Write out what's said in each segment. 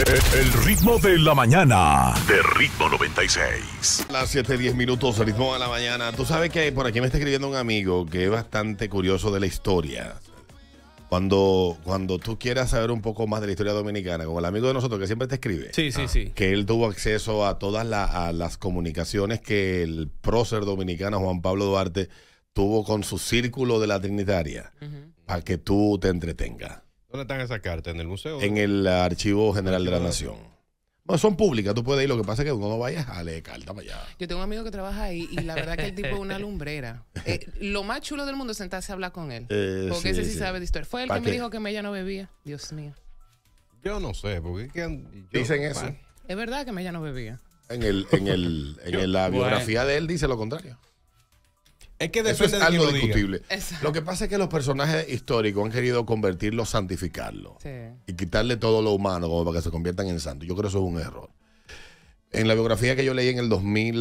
El ritmo de la mañana de Ritmo 96. Las 7:10, el ritmo de la mañana. Tú sabes que por aquí me está escribiendo un amigo que es bastante curioso de la historia. Cuando tú quieras saber un poco más de la historia dominicana, como el amigo de nosotros que siempre te escribe. Sí. Que él tuvo acceso a todas las comunicaciones que el prócer dominicano Juan Pablo Duarte tuvo con su círculo de la Trinitaria, para que tú te entretengas. ¿Dónde están esas cartas? ¿En el museo? En el Archivo General de la Nación. Bueno, son públicas, tú puedes ir. Lo que pasa es que uno no vaya a leer carta para allá. Yo tengo un amigo que trabaja ahí y la verdad que el tipo es una lumbrera. Lo más chulo del mundo es sentarse a hablar con él. Porque ese sí sabe de historia. Fue el que me dijo que Mella no bebía. Dios mío. Yo no sé, porque dicen eso. Es verdad que Mella no bebía. En la biografía de él dice lo contrario. Es que eso es algo discutible. Exacto. Lo que pasa es que los personajes históricos han querido convertirlo, santificarlo. Sí. Y quitarle todo lo humano como para que se conviertan en santos. Yo creo que eso es un error. En la biografía que yo leí en el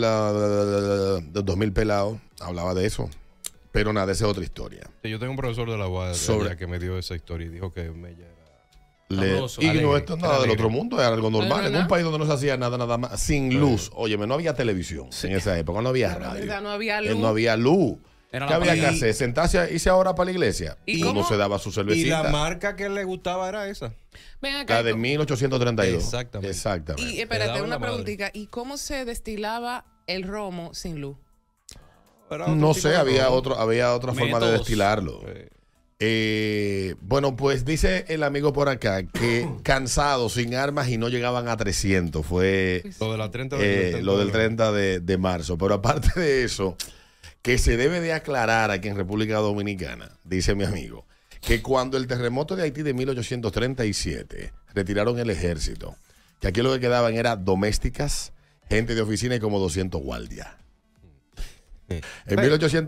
2000 pelado, hablaba de eso. Pero nada, esa es otra historia. Sí, yo tengo un profesor de la UAS que me dio esa historia y dijo que Mella era... Y no, esto es nada del otro mundo, es algo normal. En un país donde no se hacía nada más, sin luz. Óyeme, no había televisión en esa época, no había radio. No había luz. No había luz. ¿Qué había que hacer? Sentarse, irse ahora para la iglesia. ¿Y uno cómo? se daba su cervecita. Y la marca que le gustaba era esa. Ven acá, La de 1832. Exactamente. Y espérate, una preguntita. ¿Y cómo se destilaba el romo sin luz? No sé, había otra forma de destilarlo. Bueno, pues dice el amigo por acá que cansado, sin armas y no llegaban a 300. Fue lo de la 30 lo del 30 de marzo. Pero aparte de eso, que se debe de aclarar aquí en República Dominicana, dice mi amigo, que cuando el terremoto de Haití de 1837 retiraron el ejército, que aquí lo que quedaban era domésticas, gente de oficina y como 200 guardias. En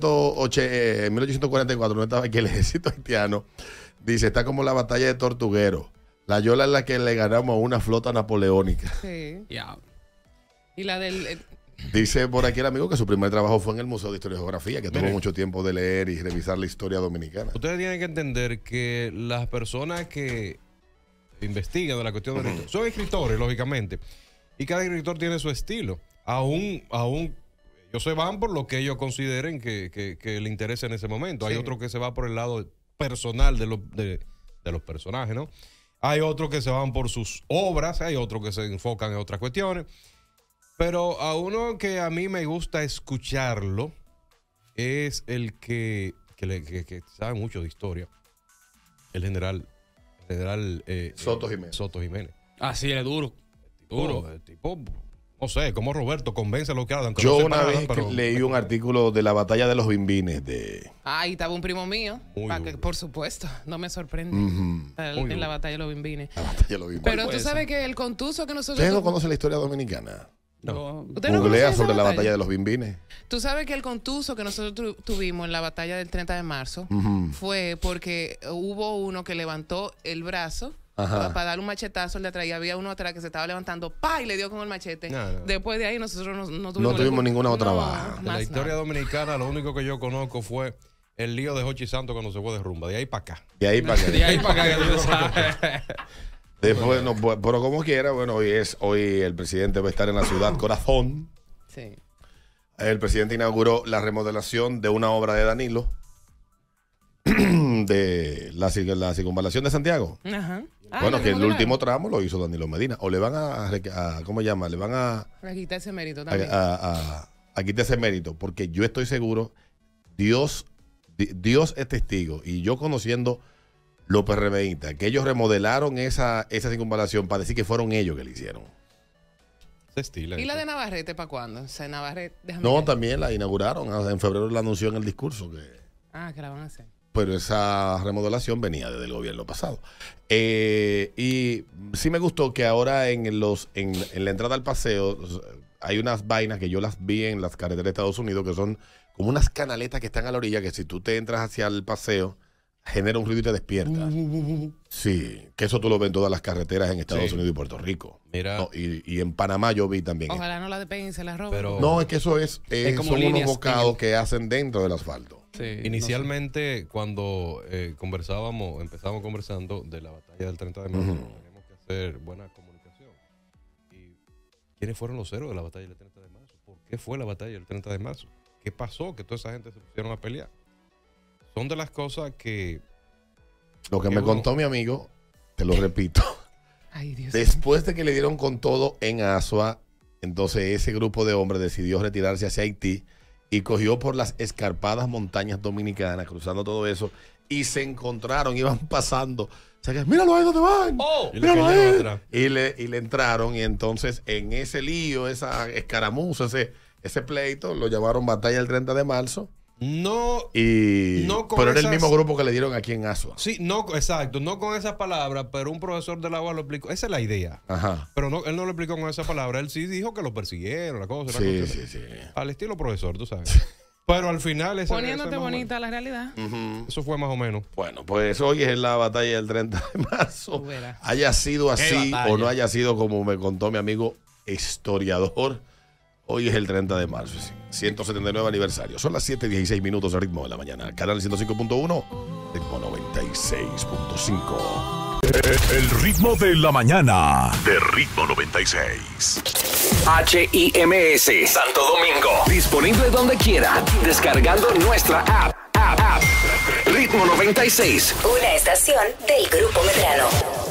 1844 no estaba aquí el ejército haitiano. Dice, está como la batalla de Tortuguero. La yola es la que le ganamos a una flota napoleónica. Sí. Yeah. Y la del... Dice por aquí el amigo que su primer trabajo fue en el Museo de Historia y Geografía, que tuvo mucho tiempo de leer y revisar la historia dominicana. Ustedes tienen que entender que las personas que investigan de la cuestión de la historia son escritores, lógicamente. Y cada escritor tiene su estilo. Aún ellos se van por lo que ellos consideren que le interesa en ese momento. Hay otro que se va por el lado personal de los personajes, ¿no? Hay otros que se van por sus obras, hay otros que se enfocan en otras cuestiones. Pero a uno que a mí me gusta escucharlo es el que sabe mucho de historia. El general Soto Jiménez. Ah, sí, él es duro. El tipo, no sé, como Roberto convence a lo que hagan. Yo una vez leí un artículo de la batalla de los Bimbines Ahí estaba un primo mío. Por supuesto, no me sorprende. En la batalla de los Bimbines. Pero tú sabes que el contuso que nosotros... ¿Ustedes no conocen la historia dominicana? No. Googlea sobre la batalla de los Bimbines. Tú sabes que el contuso que nosotros tuvimos en la batalla del 30 de marzo fue porque hubo uno que levantó el brazo para darle un machetazo al de atrás y había uno atrás que se estaba levantando y le dio con el machete. Después de ahí nosotros no tuvimos ninguna otra baja. En la historia dominicana lo único que yo conozco fue el lío de Jochi Santos cuando se fue de rumba. De ahí para acá. De ahí para acá que tú sabes. Después, no, pero como quiera, bueno, hoy el presidente va a estar en la ciudad Corazón. Sí. El presidente inauguró la remodelación de una obra de Danilo, de la circunvalación de Santiago. Ajá. Bueno, que el último tramo lo hizo Danilo Medina. O le van a ¿cómo se llama? Le van a quitar ese mérito también. A quitar ese mérito, porque yo estoy seguro, Dios es testigo, y yo conociendo los PRMistas, que ellos remodelaron esa circunvalación para decir que fueron ellos que la hicieron. ¿Y la de Navarrete para cuándo? O sea, Navarrete, también la inauguraron. En febrero la anunció en el discurso. Que la van a hacer. Pero esa remodelación venía desde el gobierno pasado. Y sí me gustó que ahora en la entrada al paseo hay unas vainas que yo las vi en las carreteras de Estados Unidos, que son como unas canaletas que están a la orilla, que si tú te entras hacia el paseo genera un ruido y te despierta. Sí, que eso tú lo ves en todas las carreteras en Estados Unidos y Puerto Rico. Mira. No, y en Panamá yo vi también. Ojalá no la despeguen y se la roben. Pero no, es que eso es como son unos bocados que hacen dentro del asfalto. Sí, inicialmente, cuando empezamos conversando de la batalla del 30 de marzo, teníamos que hacer buena comunicación. ¿quiénes fueron los héroes de la batalla del 30 de marzo? ¿Por qué fue la batalla del 30 de marzo? ¿Qué pasó? Que toda esa gente se pusieron a pelear. Son de las cosas que... Lo que me contó mi amigo, te lo repito. Ay, Dios. Después de que le dieron con todo en Asua, entonces ese grupo de hombres decidió retirarse hacia Haití y cogió por las escarpadas montañas dominicanas, cruzando todo eso, y se encontraron, iban pasando. O sea que, míralo ahí donde van. Y le Míralo cayeron ahí. atrás. Y le entraron, y entonces en ese lío, esa escaramuza, ese pleito, lo llamaron Batalla del 30 de marzo. No, Y No con pero era el esas- mismo grupo que le dieron aquí en Asua. sí, no, exacto, no con esa palabra, pero un profesor de la UAS lo explicó. Esa es la idea. Ajá. Pero no, él no lo explicó con esa palabra. Él sí dijo que lo persiguieron, la cosa. Sí, sí, sí. Al estilo profesor, tú sabes. Pero al final... Poniéndote más o bonita la realidad. Ujú. Eso fue más o menos. Bueno, pues hoy es la batalla del 30 de marzo. Tú verás. Haya sido así batalla. o no haya sido como me contó mi amigo historiador. Hoy es el 30 de marzo, sí. 179 aniversario. Son las 7:16 minutos de Ritmo de la Mañana. Canal 105.1, Ritmo 96.5. El ritmo de la mañana de Ritmo 96. HIMS Santo Domingo. Disponible donde quiera. Descargando nuestra app. Ritmo 96. Una estación del Grupo Medrano.